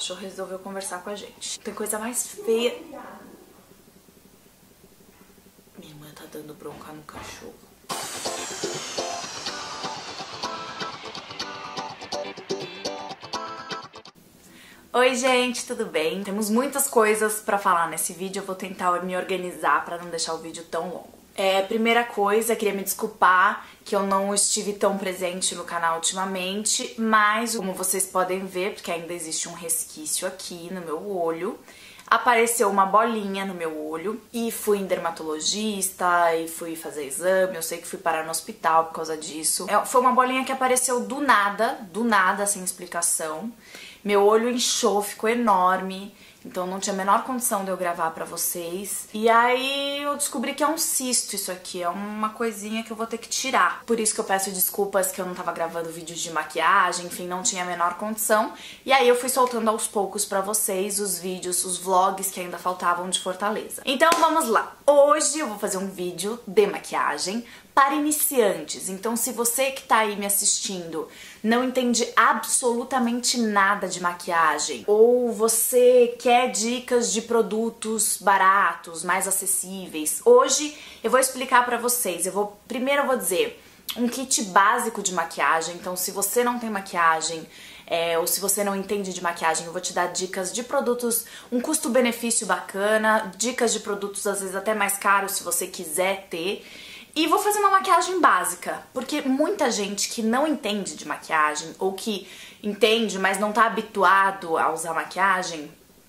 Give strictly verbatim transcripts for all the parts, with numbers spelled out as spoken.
cachorro resolveu conversar com a gente. Tem coisa mais feia. Minha irmã tá dando bronca no cachorro. Oi gente, tudo bem? Temos muitas coisas pra falar nesse vídeo, eu vou tentar me organizar pra não deixar o vídeo tão longo. É, primeira coisa, queria me desculpar que eu não estive tão presente no canal ultimamente, mas como vocês podem ver, porque ainda existe um resquício aqui no meu olho, apareceu uma bolinha no meu olho e fui em dermatologista e fui fazer exame, eu sei que fui parar no hospital por causa disso. É, foi uma bolinha que apareceu do nada, do nada, sem explicação. Meu olho inchou, ficou enorme, então não tinha a menor condição de eu gravar pra vocês. E aí eu descobri que é um cisto isso aqui, é uma coisinha que eu vou ter que tirar. Por isso que eu peço desculpas que eu não tava gravando vídeos de maquiagem, enfim, não tinha a menor condição. E aí eu fui soltando aos poucos pra vocês os vídeos, os vlogs que ainda faltavam de Fortaleza. Então vamos lá, hoje eu vou fazer um vídeo de maquiagem para iniciantes. Então se você que tá aí me assistindo não entende absolutamente nada de maquiagem, ou você quer dicas de produtos baratos, mais acessíveis, hoje eu vou explicar pra vocês. Eu vou, primeiro eu vou dizer um kit básico de maquiagem. Então se você não tem maquiagem, é, ou se você não entende de maquiagem, eu vou te dar dicas de produtos, um custo-benefício bacana, dicas de produtos às vezes até mais caros se você quiser ter. E vou fazer uma maquiagem básica, porque muita gente que não entende de maquiagem, ou que entende, mas não tá habituado a usar maquiagem,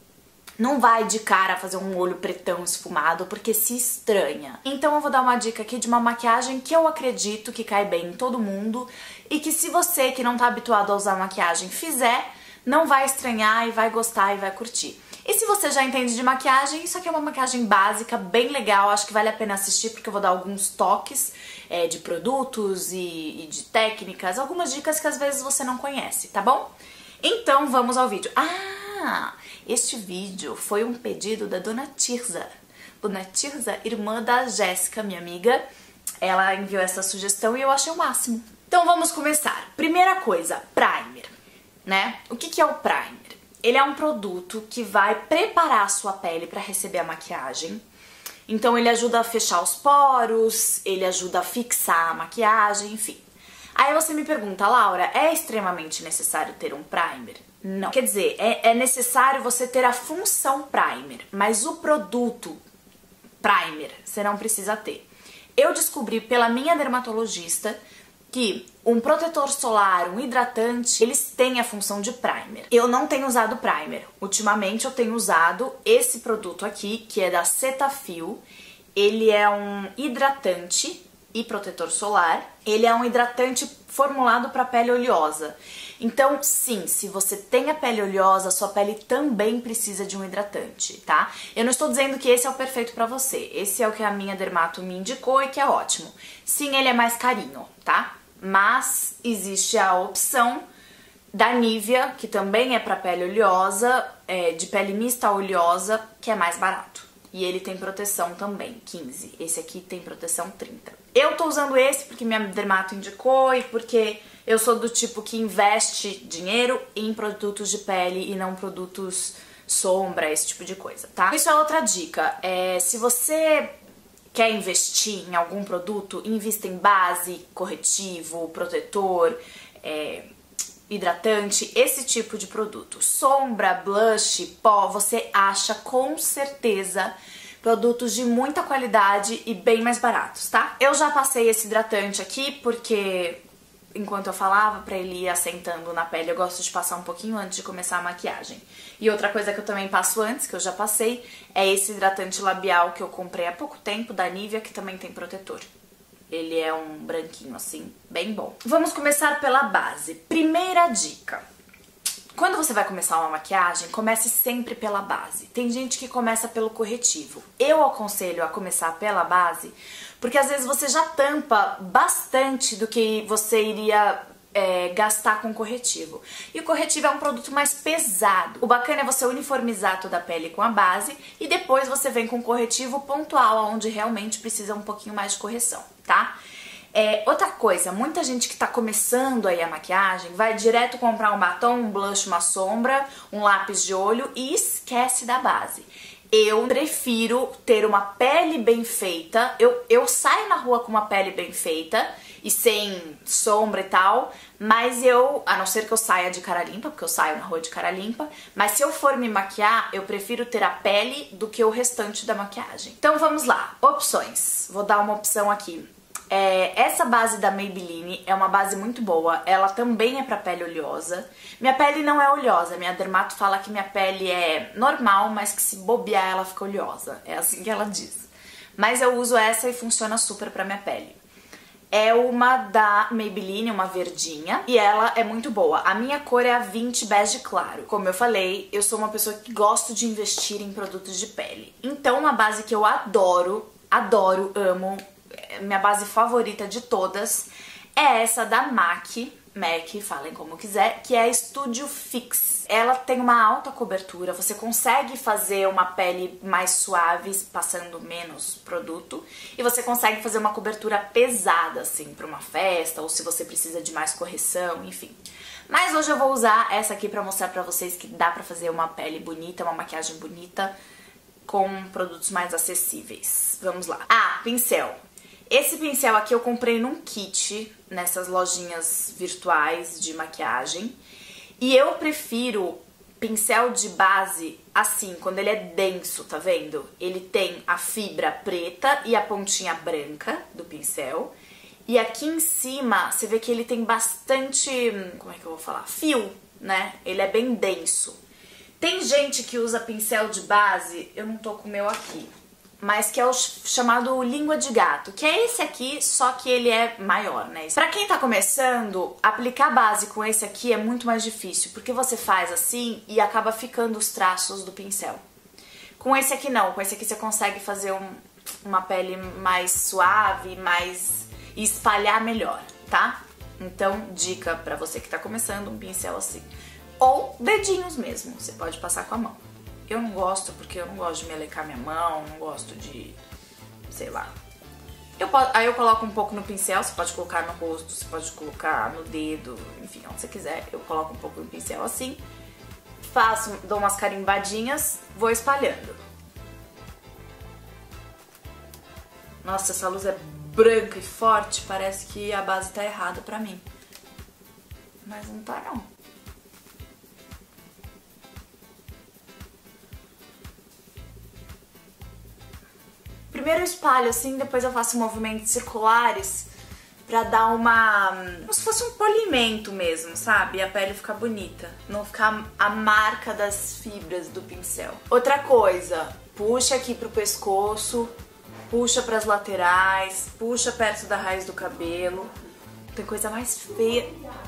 não vai de cara fazer um olho pretão esfumado, porque se estranha. Então eu vou dar uma dica aqui de uma maquiagem que eu acredito que cai bem em todo mundo, e que se você que não tá habituado a usar maquiagem fizer, não vai estranhar e vai gostar e vai curtir. E se você já entende de maquiagem, isso aqui é uma maquiagem básica, bem legal, acho que vale a pena assistir porque eu vou dar alguns toques é, de produtos e, e de técnicas, algumas dicas que às vezes você não conhece, tá bom? Então vamos ao vídeo. Ah, este vídeo foi um pedido da Dona Tirza. Dona Tirza, irmã da Jéssica, minha amiga, ela enviou essa sugestão e eu achei o máximo. Então vamos começar. Primeira coisa, primer, né? O que que é o primer? Ele é um produto que vai preparar a sua pele para receber a maquiagem. Então ele ajuda a fechar os poros, ele ajuda a fixar a maquiagem, enfim. Aí você me pergunta, Laura, é extremamente necessário ter um primer? Não. Quer dizer, é, é necessário você ter a função primer, mas o produto primer você não precisa ter. Eu descobri pela minha dermatologista que um protetor solar, um hidratante, eles têm a função de primer. Eu não tenho usado primer. Ultimamente eu tenho usado esse produto aqui, que é da Cetaphil. Ele é um hidratante e protetor solar. Ele é um hidratante formulado para pele oleosa. Então, sim, se você tem a pele oleosa, sua pele também precisa de um hidratante, tá? Eu não estou dizendo que esse é o perfeito pra você. Esse é o que a minha dermato me indicou e que é ótimo. Sim, ele é mais carinho, tá? Mas existe a opção da Nivea, que também é para pele oleosa, é, de pele mista oleosa, que é mais barato. E ele tem proteção também, quinze. Esse aqui tem proteção trinta. Eu tô usando esse porque minha dermato indicou e porque eu sou do tipo que investe dinheiro em produtos de pele e não produtos sombra, esse tipo de coisa, tá? Isso é outra dica. É, se você quer investir em algum produto, invista em base, corretivo, protetor, é, hidratante, esse tipo de produto. Sombra, blush, pó, você acha com certeza produtos de muita qualidade e bem mais baratos, tá? Eu já passei esse hidratante aqui porque enquanto eu falava, pra ele ir assentando na pele, eu gosto de passar um pouquinho antes de começar a maquiagem. E outra coisa que eu também passo antes, que eu já passei, é esse hidratante labial que eu comprei há pouco tempo, da Nivea, que também tem protetor. Ele é um branquinho assim, bem bom. Vamos começar pela base. Primeira dica. Quando você vai começar uma maquiagem, comece sempre pela base. Tem gente que começa pelo corretivo. Eu aconselho a começar pela base, porque às vezes você já tampa bastante do que você iria é, gastar com corretivo. E o corretivo é um produto mais pesado. O bacana é você uniformizar toda a pele com a base e depois você vem com corretivo pontual, onde realmente precisa um pouquinho mais de correção, tá? É, outra coisa, muita gente que tá começando aí a maquiagem vai direto comprar um batom, um blush, uma sombra, um lápis de olho e esquece da base. Eu prefiro ter uma pele bem feita, eu, eu saio na rua com uma pele bem feita e sem sombra e tal, mas eu, a não ser que eu saia de cara limpa, porque eu saio na rua de cara limpa, mas se eu for me maquiar, eu prefiro ter a pele do que o restante da maquiagem. Então vamos lá, opções. Vou dar uma opção aqui. É, essa base da Maybelline é uma base muito boa, ela também é pra pele oleosa. Minha pele não é oleosa, minha dermato fala que minha pele é normal, mas que se bobear ela fica oleosa, é assim que ela diz. Mas eu uso essa e funciona super pra minha pele. É uma da Maybelline, uma verdinha, e ela é muito boa. A minha cor é a vinte bege claro. Como eu falei, eu sou uma pessoa que gosto de investir em produtos de pele. Então uma base que eu adoro, adoro, amo, minha base favorita de todas é essa da MAC, MAC, falem como quiser, que é a Studio Fix. Ela tem uma alta cobertura, você consegue fazer uma pele mais suave passando menos produto e você consegue fazer uma cobertura pesada assim para uma festa ou se você precisa de mais correção, enfim. Mas hoje eu vou usar essa aqui para mostrar para vocês que dá para fazer uma pele bonita, uma maquiagem bonita com produtos mais acessíveis. Vamos lá. Ah, pincel. Esse pincel aqui eu comprei num kit, nessas lojinhas virtuais de maquiagem. E eu prefiro pincel de base assim, quando ele é denso, tá vendo? Ele tem a fibra preta e a pontinha branca do pincel. E aqui em cima, você vê que ele tem bastante, como é que eu vou falar? Fio, né? Ele é bem denso. Tem gente que usa pincel de base, eu não tô com o meu aqui, mas que é o chamado língua de gato, que é esse aqui, só que ele é maior, né? Pra quem tá começando, aplicar base com esse aqui é muito mais difícil, porque você faz assim e acaba ficando os traços do pincel. Com esse aqui não, com esse aqui você consegue fazer um, uma pele mais suave, mais e espalhar melhor, tá? Então, dica pra você que tá começando, um pincel assim. Ou dedinhos mesmo, você pode passar com a mão. Eu não gosto porque eu não gosto de melecar minha mão, não gosto de, sei lá. Eu, aí eu coloco um pouco no pincel, você pode colocar no rosto, você pode colocar no dedo, enfim, onde você quiser. Eu coloco um pouco no pincel assim, faço, dou umas carimbadinhas, vou espalhando. Nossa, essa luz é branca e forte, parece que a base tá errada pra mim. Mas não tá não. Primeiro eu espalho assim, depois eu faço movimentos circulares pra dar uma... como se fosse um polimento mesmo, sabe? E a pele ficar bonita, não ficar a marca das fibras do pincel. Outra coisa, puxa aqui pro pescoço, puxa pras laterais, puxa perto da raiz do cabelo. Tem coisa mais feia...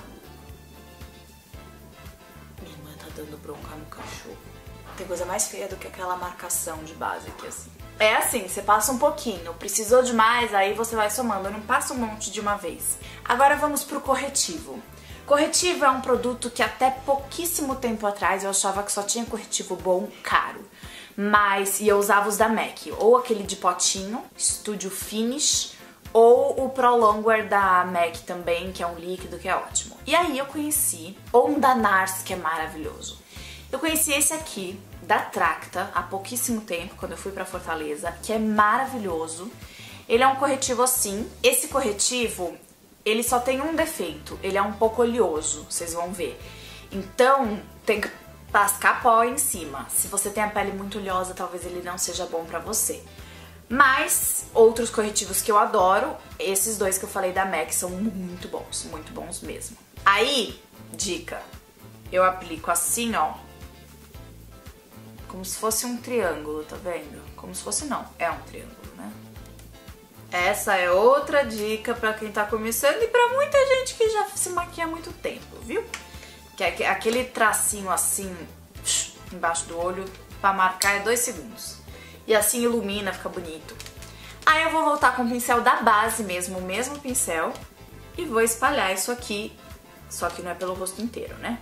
Minha irmã tá dando bronca no cachorro. Tem coisa mais feia do que aquela marcação de base aqui assim. É assim, você passa um pouquinho, precisou de mais, aí você vai somando, eu não passo um monte de uma vez. Agora vamos pro corretivo. Corretivo é um produto que até pouquíssimo tempo atrás eu achava que só tinha corretivo bom, caro. Mas, e eu usava os da MAC, ou aquele de potinho, Studio Finish, ou o Pro Longwear da MAC também, que é um líquido que é ótimo. E aí eu conheci, ou um da NARS, que é maravilhoso. Eu conheci esse aqui, da Tracta, há pouquíssimo tempo, quando eu fui pra Fortaleza, que é maravilhoso. Ele é um corretivo assim. Esse corretivo, ele só tem um defeito, ele é um pouco oleoso, vocês vão ver. Então, tem que tascar pó em cima. Se você tem a pele muito oleosa, talvez ele não seja bom pra você. Mas, outros corretivos que eu adoro, esses dois que eu falei da MAC são muito bons, muito bons mesmo. Aí, dica, eu aplico assim, ó. Como se fosse um triângulo, tá vendo? Como se fosse não, é um triângulo, né? Essa é outra dica pra quem tá começando e pra muita gente que já se maquia há muito tempo, viu? Que é aquele tracinho assim, embaixo do olho, pra marcar é dois segundos. E assim ilumina, fica bonito. Aí eu vou voltar com o pincel da base mesmo, o mesmo pincel, e vou espalhar isso aqui, só que não é pelo rosto inteiro, né?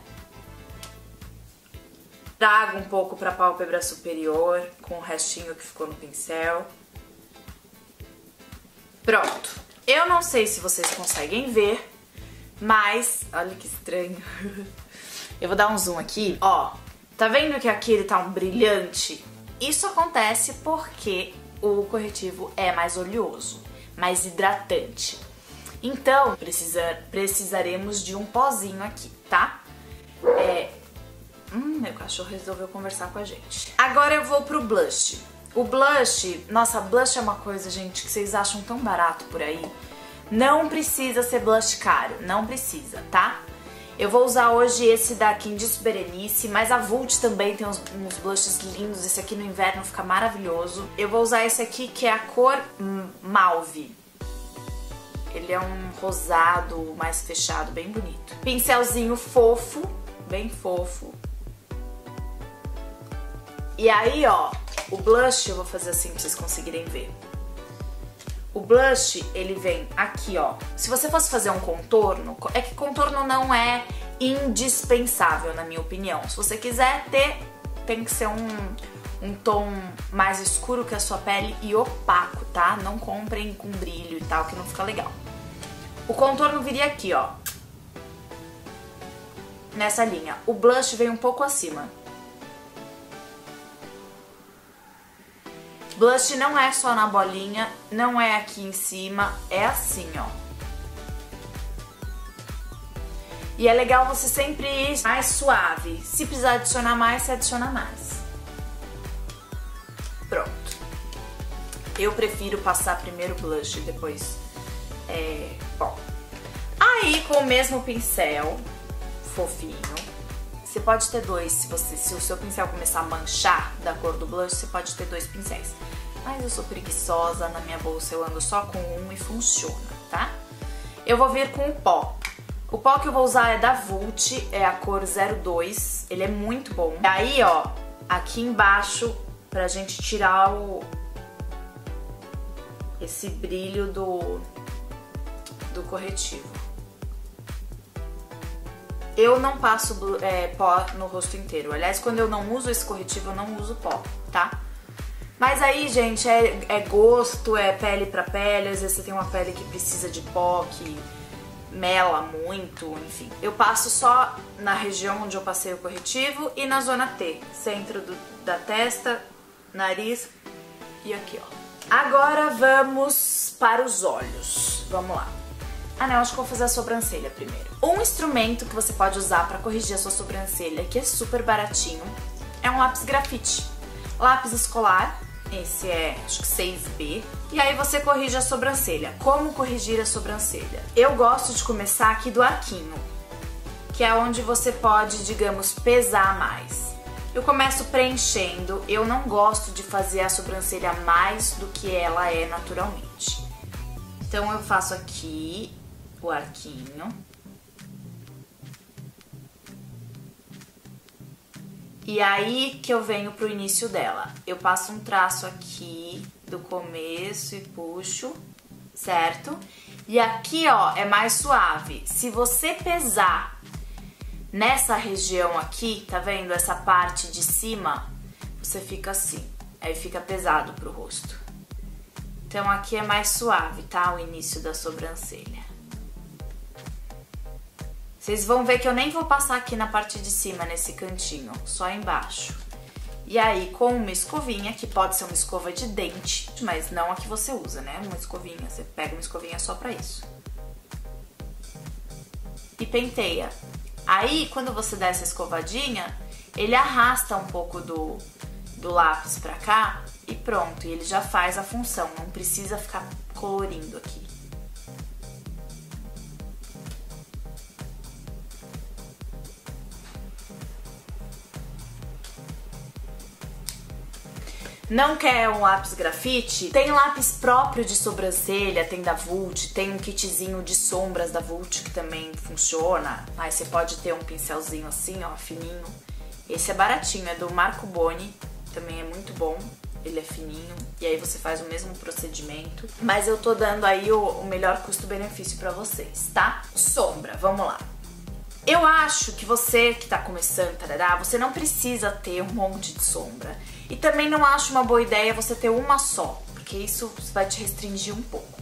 Trago um pouco pra pálpebra superior, com o restinho que ficou no pincel. Pronto. Eu não sei se vocês conseguem ver, mas... Olha que estranho. Eu vou dar um zoom aqui. Ó, tá vendo que aqui ele tá um brilhante? Isso acontece porque o corretivo é mais oleoso, mais hidratante. Então, precisa, precisaremos de um pozinho aqui, tá? É... Hum, meu cachorro resolveu conversar com a gente. Agora eu vou pro blush. O blush, nossa, blush é uma coisa, gente, que vocês acham tão barato por aí. Não precisa ser blush caro, não precisa, tá? Eu vou usar hoje esse da Quindício Berenice, mas a Vult também tem uns, uns blushes lindos. Esse aqui no inverno fica maravilhoso. Eu vou usar esse aqui que é a cor Mauve. Ele é um rosado mais fechado, bem bonito. Pincelzinho fofo, bem fofo. E aí, ó, o blush, eu vou fazer assim pra vocês conseguirem ver. O blush, ele vem aqui, ó. Se você fosse fazer um contorno, é que contorno não é indispensável, na minha opinião. Se você quiser ter, tem que ser um, um tom mais escuro que a sua pele e opaco, tá? Não comprem com brilho e tal, que não fica legal. O contorno viria aqui, ó. Nessa linha. O blush vem um pouco acima. Blush não é só na bolinha, não é aqui em cima, é assim, ó. E é legal você sempre ir mais suave. Se precisar adicionar mais, você adiciona mais. Pronto. Eu prefiro passar primeiro blush e depois é, bom. Aí, com o mesmo pincel fofinho, você pode ter dois, se, você, se o seu pincel começar a manchar da cor do blush, você pode ter dois pincéis. Mas eu sou preguiçosa, na minha bolsa eu ando só com um e funciona, tá? Eu vou vir com o pó. O pó que eu vou usar é da Vult, é a cor zero dois, ele é muito bom. E aí, ó, aqui embaixo, pra gente tirar o... esse brilho do, do corretivo. Eu não passo é, pó no rosto inteiro. Aliás, quando eu não uso esse corretivo, eu não uso pó, tá? Mas aí, gente, é, é gosto, é pele pra pele. Às vezes você tem uma pele que precisa de pó, que mela muito, enfim. Eu passo só na região onde eu passei o corretivo e na zona T, centro do, da testa, nariz e aqui, ó. Agora vamos para os olhos. Vamos lá. Ah, não, acho que vou fazer a sobrancelha primeiro. Um instrumento que você pode usar para corrigir a sua sobrancelha, que é super baratinho, é um lápis grafite. Lápis escolar, esse é, acho que seis B. E aí você corrige a sobrancelha. Como corrigir a sobrancelha? Eu gosto de começar aqui do arquinho, que é onde você pode, digamos, pesar mais. Eu começo preenchendo, eu não gosto de fazer a sobrancelha mais do que ela é naturalmente. Então eu faço aqui o arquinho. E aí que eu venho pro início dela. Eu passo um traço aqui do começo e puxo, certo? E aqui, ó, é mais suave. Se você pesar nessa região aqui, tá vendo? Essa parte de cima, você fica assim. Aí fica pesado pro rosto. Então aqui é mais suave, tá? O início da sobrancelha. Vocês vão ver que eu nem vou passar aqui na parte de cima, nesse cantinho, só embaixo. E aí, com uma escovinha, que pode ser uma escova de dente, mas não a que você usa, né? Uma escovinha, você pega uma escovinha só pra isso. E penteia. Aí, quando você dá essa escovadinha, ele arrasta um pouco do, do lápis pra cá e pronto. E ele já faz a função, não precisa ficar colorindo aqui. Não quer um lápis grafite? Tem lápis próprio de sobrancelha, tem da Vult, tem um kitzinho de sombras da Vult que também funciona. Aí você pode ter um pincelzinho assim, ó, fininho. Esse é baratinho, é do Marco Boni, também é muito bom. Ele é fininho e aí você faz o mesmo procedimento. Mas eu tô dando aí o, o melhor custo-benefício pra vocês, tá? Sombra, vamos lá. Eu acho que você que tá começando, tarará, você não precisa ter um monte de sombra. E também não acho uma boa ideia você ter uma só, porque isso vai te restringir um pouco.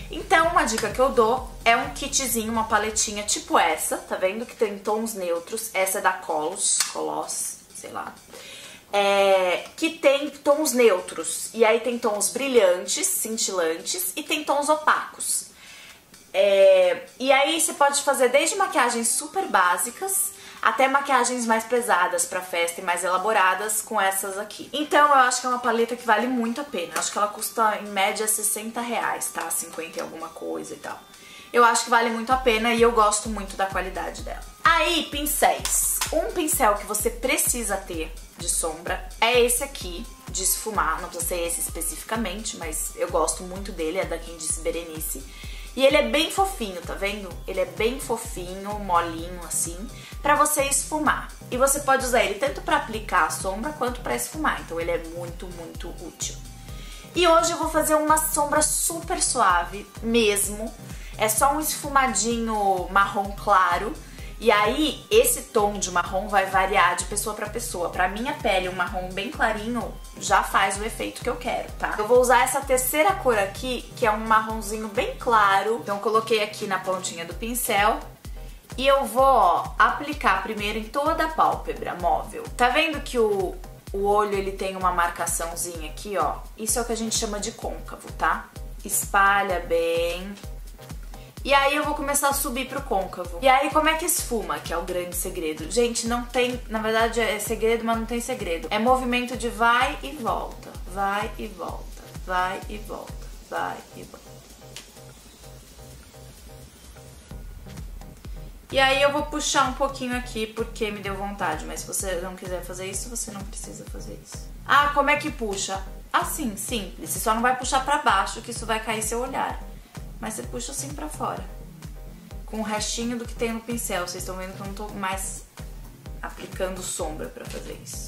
Então, uma dica que eu dou é um kitzinho, uma paletinha tipo essa, tá vendo? Que tem tons neutros. Essa é da Colos, Colos, sei lá. É, que tem tons neutros. E aí tem tons brilhantes, cintilantes e tem tons opacos. É, e aí você pode fazer desde maquiagens super básicas até maquiagens mais pesadas pra festa e mais elaboradas com essas aqui. Então eu acho que é uma paleta que vale muito a pena. Eu acho que ela custa em média sessenta reais, tá? cinquenta e alguma coisa e tal. Eu acho que vale muito a pena e eu gosto muito da qualidade dela. Aí, pincéis. Um pincel que você precisa ter de sombra é esse aqui, de esfumar. Não precisa ser esse especificamente, mas eu gosto muito dele, é da Quem Disse Berenice. E ele é bem fofinho, tá vendo? Ele é bem fofinho, molinho assim, pra você esfumar. E você pode usar ele tanto pra aplicar a sombra quanto pra esfumar. Então ele é muito, muito útil. E hoje eu vou fazer uma sombra super suave mesmo. É só um esfumadinho marrom claro. E aí, esse tom de marrom vai variar de pessoa pra pessoa. Pra minha pele, um marrom bem clarinho já faz o efeito que eu quero, tá? Eu vou usar essa terceira cor aqui, que é um marronzinho bem claro. Então, eu coloquei aqui na pontinha do pincel. E eu vou, ó, aplicar primeiro em toda a pálpebra móvel. Tá vendo que o, o olho, ele tem uma marcaçãozinha aqui, ó? Isso é o que a gente chama de côncavo, tá? Espalha bem... E aí eu vou começar a subir pro côncavo. E aí como é que esfuma, que é o grande segredo? Gente, não tem, na verdade é segredo, mas não tem segredo. É movimento de vai e volta, vai e volta, vai e volta, vai e volta. E aí eu vou puxar um pouquinho aqui porque me deu vontade, mas se você não quiser fazer isso, você não precisa fazer isso. Ah, como é que puxa? Assim, simples. Você só não vai puxar pra baixo, que isso vai cair seu olhar. Mas você puxa assim pra fora, com o restinho do que tem no pincel. Vocês estão vendo que eu não tô mais aplicando sombra pra fazer isso.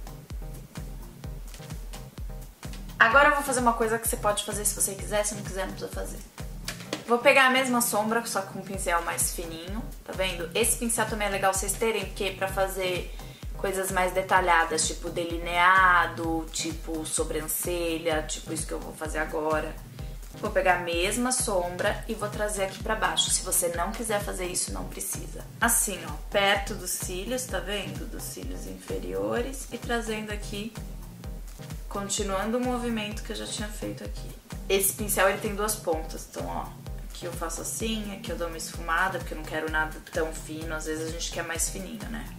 Agora eu vou fazer uma coisa que você pode fazer se você quiser, se não quiser não precisa fazer. Vou pegar a mesma sombra, só com um pincel mais fininho, tá vendo? Esse pincel também é legal vocês terem, porque pra fazer coisas mais detalhadas, tipo delineado, tipo sobrancelha, tipo isso que eu vou fazer agora. Vou pegar a mesma sombra e vou trazer aqui pra baixo. Se você não quiser fazer isso, não precisa. Assim, ó, perto dos cílios, tá vendo? Dos cílios inferiores e trazendo aqui, continuando o movimento que eu já tinha feito aqui. Esse pincel, ele tem duas pontas, então, ó, aqui eu faço assim, aqui eu dou uma esfumada, porque eu não quero nada tão fino. Às vezes a gente quer mais fininho, né?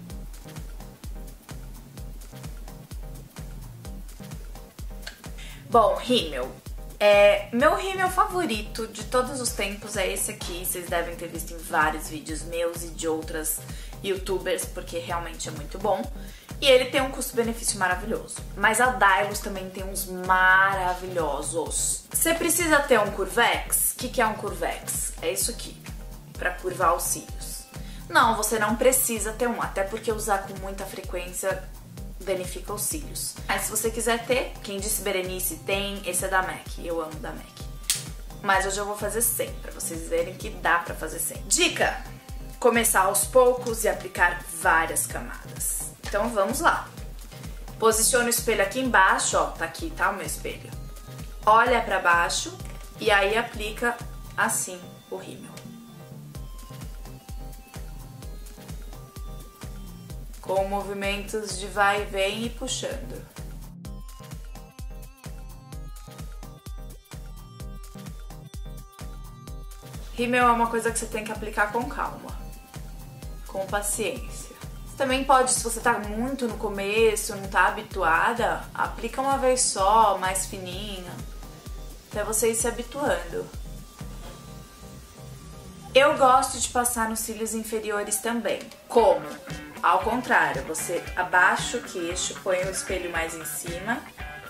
Bom, rímel. É, meu rímel favorito de todos os tempos é esse aqui. Vocês devem ter visto em vários vídeos meus e de outras youtubers, porque realmente é muito bom. E ele tem um custo-benefício maravilhoso. Mas a Dylos também tem uns maravilhosos. Você precisa ter um Curvex? O que, que é um Curvex? É isso aqui, pra curvar os cílios. Não, você não precisa ter um, até porque usar com muita frequência danifica os cílios. Mas se você quiser ter, Quem Disse Berenice tem, esse é da MAC, eu amo da MAC. Mas hoje eu vou fazer sem, pra vocês verem que dá pra fazer sem. Dica! Começar aos poucos e aplicar várias camadas. Então vamos lá. Posiciona o espelho aqui embaixo, ó, tá aqui, tá o meu espelho. Olha pra baixo e aí aplica assim o rímel. Com movimentos de vai e vem e puxando. Rímel é uma coisa que você tem que aplicar com calma, com paciência. Você também pode, se você tá muito no começo, não tá habituada, aplica uma vez só, mais fininho, até você ir se habituando. Eu gosto de passar nos cílios inferiores também. Como? Ao contrário, você abaixa o queixo, põe o espelho mais em cima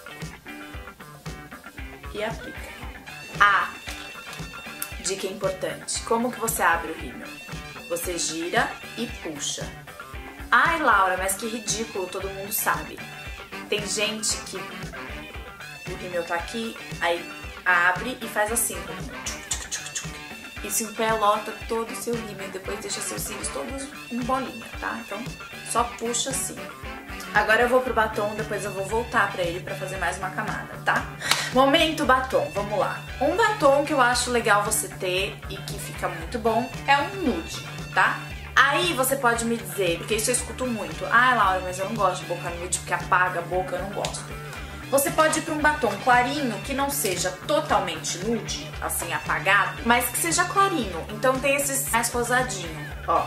e aplica. Ah, dica importante. Como que você abre o rímel? Você gira e puxa. Ai, Laura, mas que ridículo, todo mundo sabe. Tem gente que o rímel tá aqui, aí abre e faz assim. Isso empelota todo o seu rímel e depois deixa seus cílios todos em bolinha, tá? Então, só puxa assim. Agora eu vou pro batom, depois eu vou voltar pra ele pra fazer mais uma camada, tá? Momento batom, vamos lá. Um batom que eu acho legal você ter e que fica muito bom é um nude, tá? Aí você pode me dizer, porque isso eu escuto muito. Ah, Laura, mas eu não gosto de boca nude porque apaga a boca, eu não gosto. Você pode ir para um batom clarinho que não seja totalmente nude, assim, apagado, mas que seja clarinho. Então tem esses mais rosadinho, ó.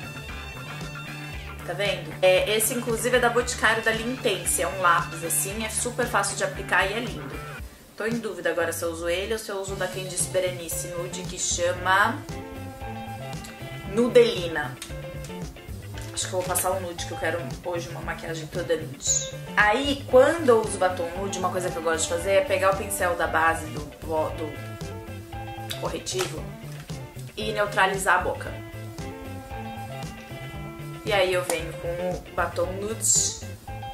Tá vendo? É, esse inclusive é da Boticário, da Lintense, é um lápis assim, é super fácil de aplicar e é lindo. Tô em dúvida agora se eu uso ele ou se eu uso da Candice Berenice Nude, que chama Nudelina. Acho que eu vou passar o nude, que eu quero hoje uma maquiagem toda nude. Aí, quando eu uso batom nude, uma coisa que eu gosto de fazer é pegar o pincel da base do, do corretivo e neutralizar a boca. E aí eu venho com o batom nude.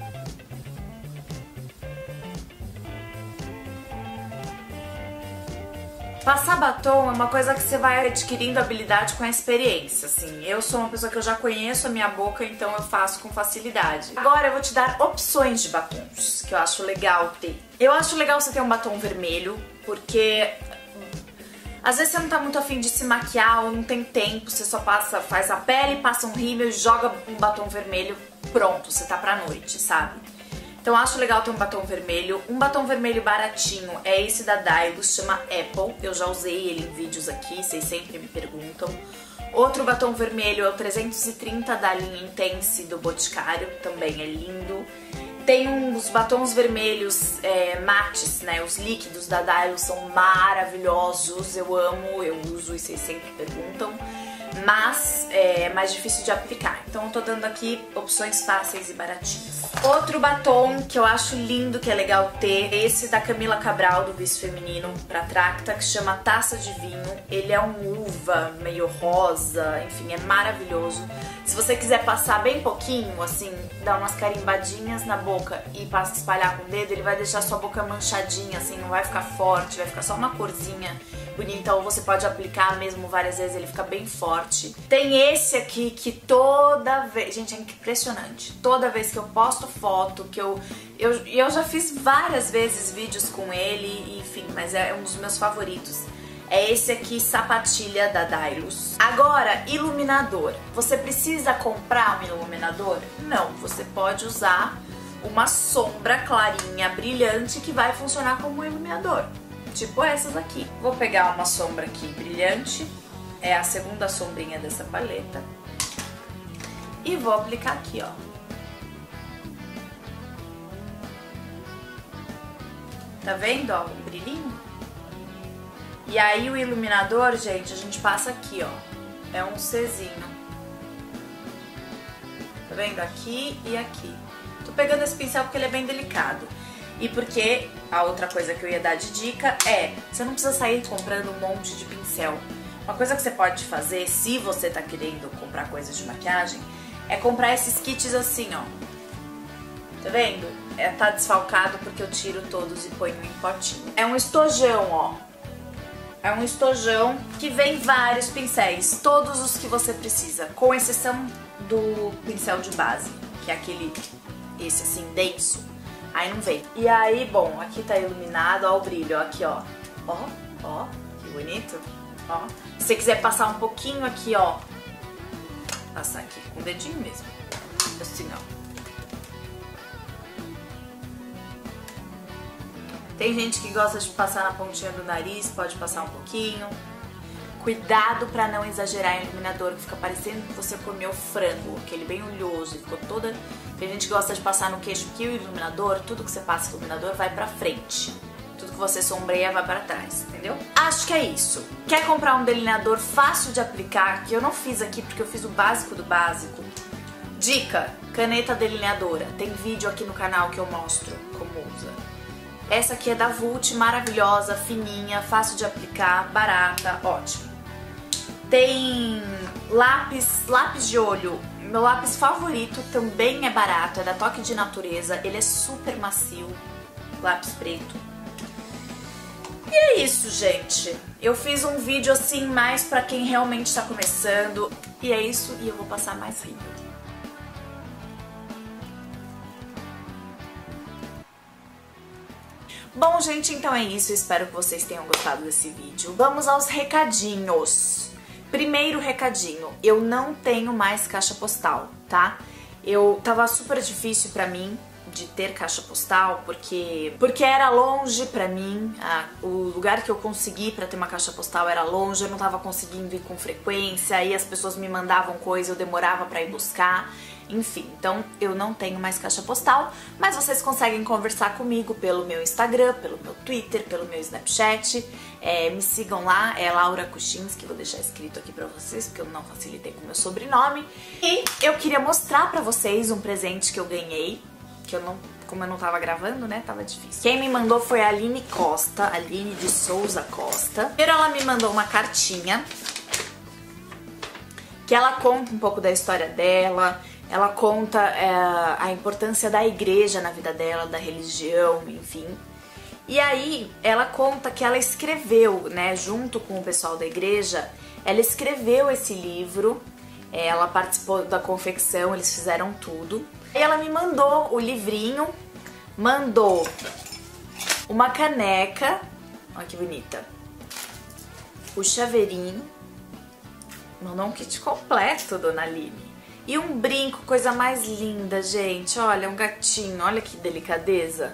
Passar batom é uma coisa que você vai adquirindo habilidade com a experiência, assim. Eu sou uma pessoa que eu já conheço a minha boca, então eu faço com facilidade. Agora eu vou te dar opções de batons, que eu acho legal ter. Eu acho legal você ter um batom vermelho, porque às vezes você não tá muito afim de se maquiar ou não tem tempo, você só passa, faz a pele, passa um rímel e joga um batom vermelho, pronto, você tá pra noite, sabe? Então eu acho legal ter um batom vermelho. Um batom vermelho baratinho é esse da Dylos, chama Apple. Eu já usei ele em vídeos aqui, vocês sempre me perguntam. Outro batom vermelho é o trezentos e trinta da linha Intense do Boticário, também é lindo. Tem uns batons vermelhos é, mates, né? Os líquidos da Dylos são maravilhosos, eu amo, eu uso e vocês sempre perguntam. Mas é mais difícil de aplicar. Então eu tô dando aqui opções fáceis e baratinhas. Outro batom que eu acho lindo, que é legal ter, é esse da Camila Cabral, do Vício Feminino, pra Tracta, que chama Taça de Vinho. Ele é um uva, meio rosa, enfim, é maravilhoso. Se você quiser passar bem pouquinho, assim, dar umas carimbadinhas na boca e espalhar com o dedo, ele vai deixar sua boca manchadinha, assim, não vai ficar forte, vai ficar só uma corzinha bonita. Ou você pode aplicar mesmo várias vezes, ele fica bem forte. Tem esse aqui que toda vez... Gente, é impressionante. Toda vez que eu posto foto, que eu... Eu, eu já fiz várias vezes vídeos com ele, enfim, mas é um dos meus favoritos. É esse aqui, Sapatilha, da Dylos. Agora, iluminador. Você precisa comprar um iluminador? Não, você pode usar uma sombra clarinha, brilhante, que vai funcionar como um iluminador. Tipo essas aqui. Vou pegar uma sombra aqui brilhante, é a segunda sombrinha dessa paleta, e vou aplicar aqui, ó. Tá vendo, ó, o brilhinho? E aí o iluminador, gente, a gente passa aqui, ó. É um Czinho. Tá vendo? Aqui e aqui. Tô pegando esse pincel porque ele é bem delicado. E porque a outra coisa que eu ia dar de dica é, você não precisa sair comprando um monte de pincel. Uma coisa que você pode fazer, se você tá querendo comprar coisas de maquiagem, é comprar esses kits assim, ó. Tá vendo? É, tá desfalcado porque eu tiro todos e ponho em potinho. É um estojão, ó. É um estojão que vem vários pincéis, todos os que você precisa, com exceção do pincel de base, que é aquele, esse assim, denso. Aí não vem. E aí, bom, aqui tá iluminado, ó o brilho, ó, aqui, ó. Ó, ó, que bonito. Ó. Se você quiser passar um pouquinho aqui, ó. Passar aqui com o dedinho mesmo. Assim, ó. Tem gente que gosta de passar na pontinha do nariz, pode passar um pouquinho. Cuidado pra não exagerar em iluminador, que fica parecendo que você comeu frango, aquele bem oleoso, e ficou toda... Tem gente que gosta de passar no queixo, que o iluminador, tudo que você passa no iluminador vai pra frente. Tudo que você sombreia vai pra trás, entendeu? Acho que é isso. Quer comprar um delineador fácil de aplicar, que eu não fiz aqui porque eu fiz o básico do básico? Dica, caneta delineadora. Tem vídeo aqui no canal que eu mostro como usa. Essa aqui é da Vult, maravilhosa, fininha, fácil de aplicar, barata, ótimo. Tem lápis, lápis de olho. Meu lápis favorito também é barato, é da Toque de Natureza. Ele é super macio, lápis preto. E é isso, gente. Eu fiz um vídeo assim mais pra quem realmente tá começando. E é isso, e eu vou passar mais rímel. Bom, gente, então é isso. Eu espero que vocês tenham gostado desse vídeo. Vamos aos recadinhos. Primeiro recadinho, eu não tenho mais caixa postal, tá? Eu tava super difícil pra mim de ter caixa postal, porque porque era longe pra mim, a, o lugar que eu consegui pra ter uma caixa postal era longe, eu não tava conseguindo ir com frequência, aí as pessoas me mandavam coisa, eu demorava pra ir buscar, enfim, então eu não tenho mais caixa postal, mas vocês conseguem conversar comigo pelo meu Instagram, pelo meu Twitter, pelo meu Snapchat, é, me sigam lá, é Laura Kuchinski, vou deixar escrito aqui pra vocês, porque eu não facilitei com o meu sobrenome, e eu queria mostrar pra vocês um presente que eu ganhei, que eu não, como eu não tava gravando, né, tava difícil. Quem me mandou foi a Aline Costa, Aline de Souza Costa. Primeiro ela me mandou uma cartinha, que ela conta um pouco da história dela, ela conta é, a importância da igreja na vida dela, da religião, enfim. E aí ela conta que ela escreveu, né, junto com o pessoal da igreja, ela escreveu esse livro, é, ela participou da confecção, eles fizeram tudo. Aí ela me mandou o livrinho, mandou uma caneca, olha que bonita, o chaveirinho, mandou um kit completo, dona Aline, e um brinco, coisa mais linda, gente, olha, um gatinho, olha que delicadeza.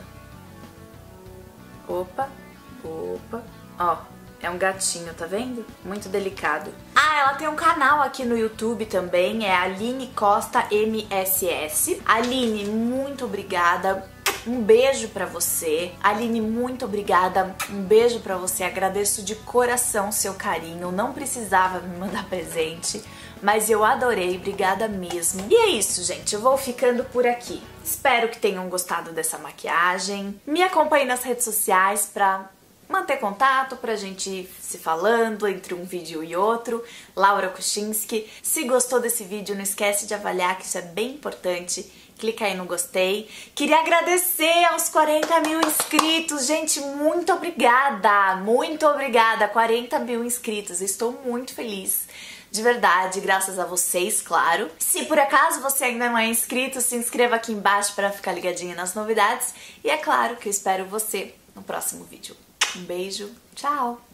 Opa, opa, ó, é um gatinho, tá vendo? Muito delicado. Ah, ela tem um canal aqui no YouTube também, é Aline Costa M S S. Aline, muito obrigada. Um beijo pra você. Aline, muito obrigada. Um beijo pra você. Agradeço de coração seu carinho. Não precisava me mandar presente, mas eu adorei. Obrigada mesmo. E é isso, gente. Eu vou ficando por aqui. Espero que tenham gostado dessa maquiagem. Me acompanhe nas redes sociais pra manter contato, pra gente ir se falando entre um vídeo e outro. Laura Kuchinski. Se gostou desse vídeo, não esquece de avaliar, que isso é bem importante. Clica aí no gostei. Queria agradecer aos quarenta mil inscritos. Gente, muito obrigada. Muito obrigada. quarenta mil inscritos. Estou muito feliz. De verdade, graças a vocês, claro. Se por acaso você ainda não é inscrito, se inscreva aqui embaixo para ficar ligadinha nas novidades. E é claro que eu espero você no próximo vídeo. Um beijo, tchau!